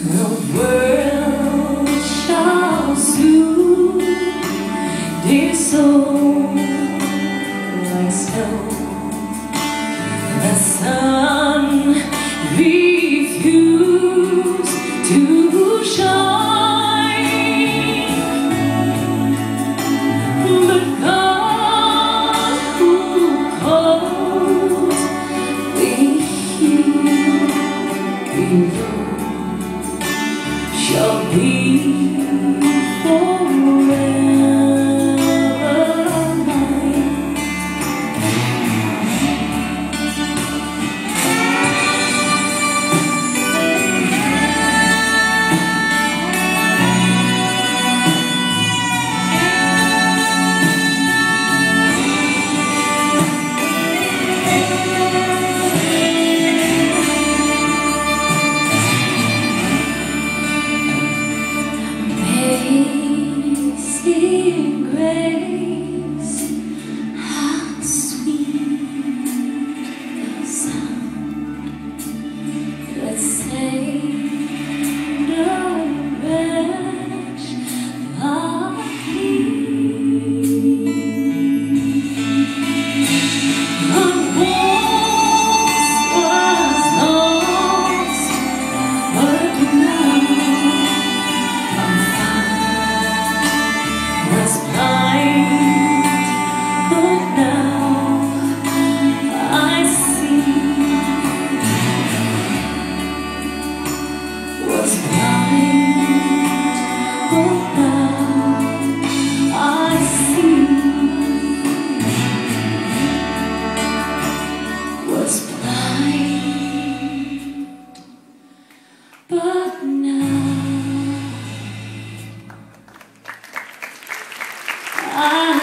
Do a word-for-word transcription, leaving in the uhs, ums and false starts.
The world shall soon dissolve like snow. The sun refused to shine, but God who calls the hero shall be forever mine. Amazing grace, how sweet the sound that saved a wretch like me. I once was lost, but now I'm found. Was blind, but now I see. Was blind, but now I see. Was blind, but now I